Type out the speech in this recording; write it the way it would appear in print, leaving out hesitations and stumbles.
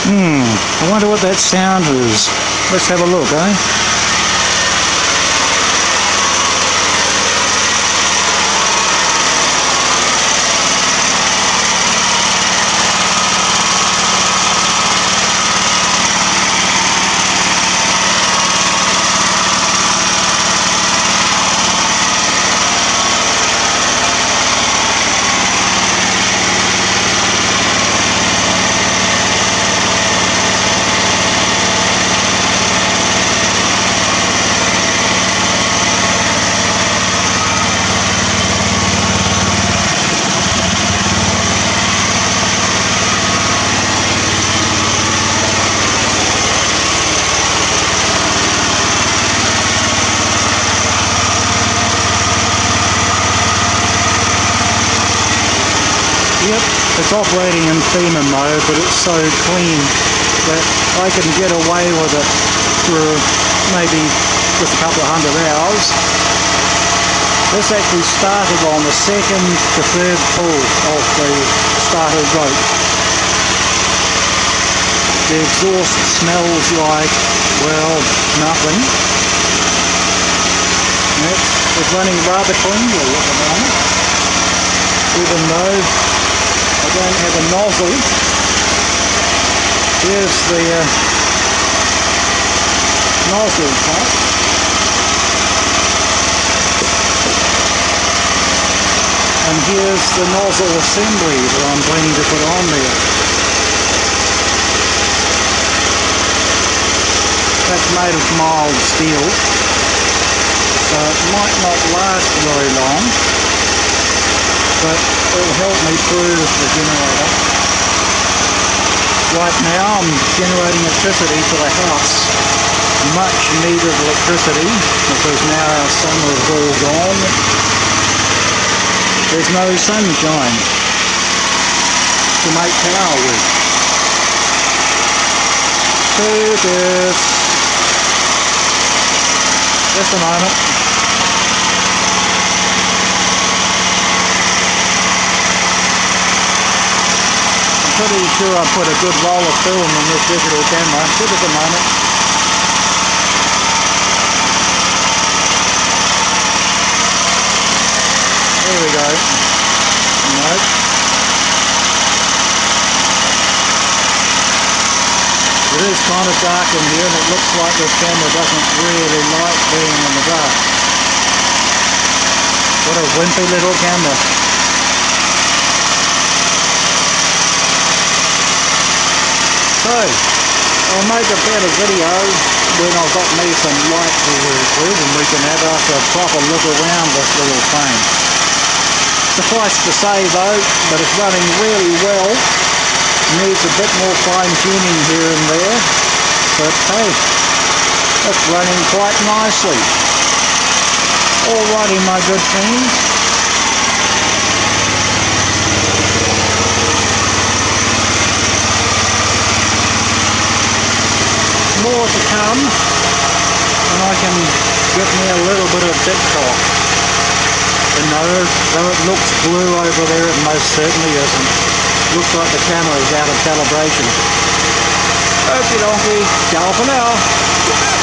I wonder what that sound is. Let's have a look, eh? Yep, it's operating in FEMA mode, but it's so clean that I can get away with it for maybe just a couple of 100 hours. This actually started on the second to third pull of the starter rope. The exhaust smells like, well, nothing. It's running rather cleanly at the moment, even though I don't have a nozzle. Here's the nozzle part. And here's the nozzle assembly that I'm planning to put on there. That's made of mild steel, so it might not last very long, but it'll help me through the generator. Right now I'm generating electricity for the house. Much needed electricity because now our summer is all gone. There's no sunshine to make power with. Just a moment. Pretty sure I put a good roll of film in this digital camera. Give us a moment. There we go. Nope. It is kind of dark in here, and it looks like this camera doesn't really like being in the dark. What a wimpy little camera. So, I'll make a better video when I've got me some light to work with and we can have us a proper look around this little thing. Suffice to say though, that it's running really well. Needs a bit more fine tuning here and there, but hey, it's running quite nicely. Alrighty my good friends. More to come, and I can get me a little bit of bit talk. And no, though it looks blue over there, it most certainly isn't. Looks like the camera is out of calibration. Okie dokie, ciao for now.